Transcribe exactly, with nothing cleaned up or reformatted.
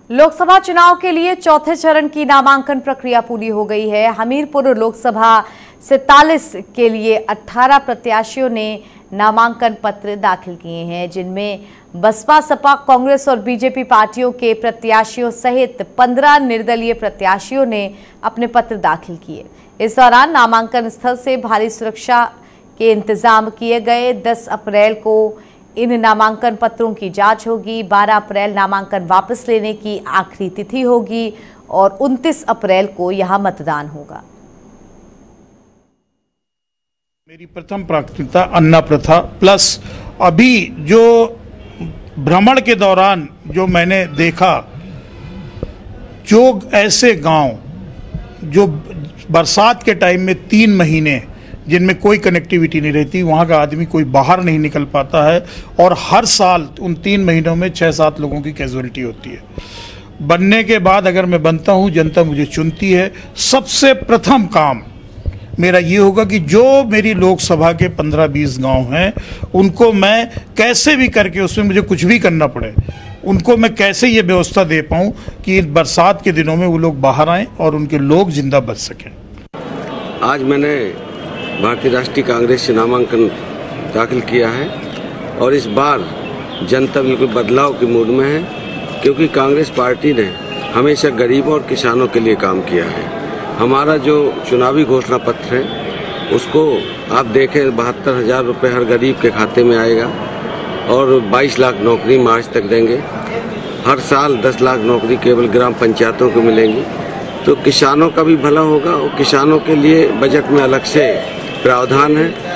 लोकसभा चुनाव के लिए चौथे चरण की नामांकन प्रक्रिया पूरी हो गई है। हमीरपुर लोकसभा सैंतालीस के लिए अठारह प्रत्याशियों ने नामांकन पत्र दाखिल किए हैं, जिनमें बसपा, सपा, कांग्रेस और बीजेपी पार्टियों के प्रत्याशियों सहित पंद्रह निर्दलीय प्रत्याशियों ने अपने पत्र दाखिल किए। इस दौरान नामांकन स्थल से भारी सुरक्षा के इंतजाम किए गए। दस अप्रैल को इन नामांकन पत्रों की जांच होगी। बारह अप्रैल नामांकन वापस लेने की आखिरी तिथि होगी और उनतीस अप्रैल को यहां मतदान होगा। मेरी प्रथम प्राथमिकता अन्ना प्रथा प्लस अभी जो भ्रमण के दौरान जो मैंने देखा, जो ऐसे गांव जो बरसात के टाइम में तीन महीने जिनमें कोई कनेक्टिविटी नहीं रहती, वहाँ का आदमी कोई बाहर नहीं निकल पाता है और हर साल उन तीन महीनों में छः सात लोगों की कैजुअलिटी होती है। बनने के बाद अगर मैं बनता हूँ, जनता मुझे चुनती है, सबसे प्रथम काम मेरा ये होगा कि जो मेरी लोकसभा के पंद्रह बीस गांव हैं उनको मैं कैसे भी करके, उसमें मुझे कुछ भी करना पड़े, उनको मैं कैसे ये व्यवस्था दे पाऊँ कि बरसात के दिनों में वो लोग बाहर आएँ और उनके लोग जिंदा बच सकें। आज मैंने भारतीय राष्ट्रीय कांग्रेस से नामांकन दाखिल किया है और इस बार जनता बिल्कुल बदलाव के मूड में है, क्योंकि कांग्रेस पार्टी ने हमेशा गरीबों और किसानों के लिए काम किया है। हमारा जो चुनावी घोषणा पत्र है उसको आप देखें, बहत्तर हज़ार रुपये हर गरीब के खाते में आएगा और बाईस लाख नौकरी मार्च तक देंगे। हर साल दस लाख नौकरी केवल ग्राम पंचायतों को मिलेंगी, तो किसानों का भी भला होगा और किसानों के लिए बजट में अलग से प्रावधान है।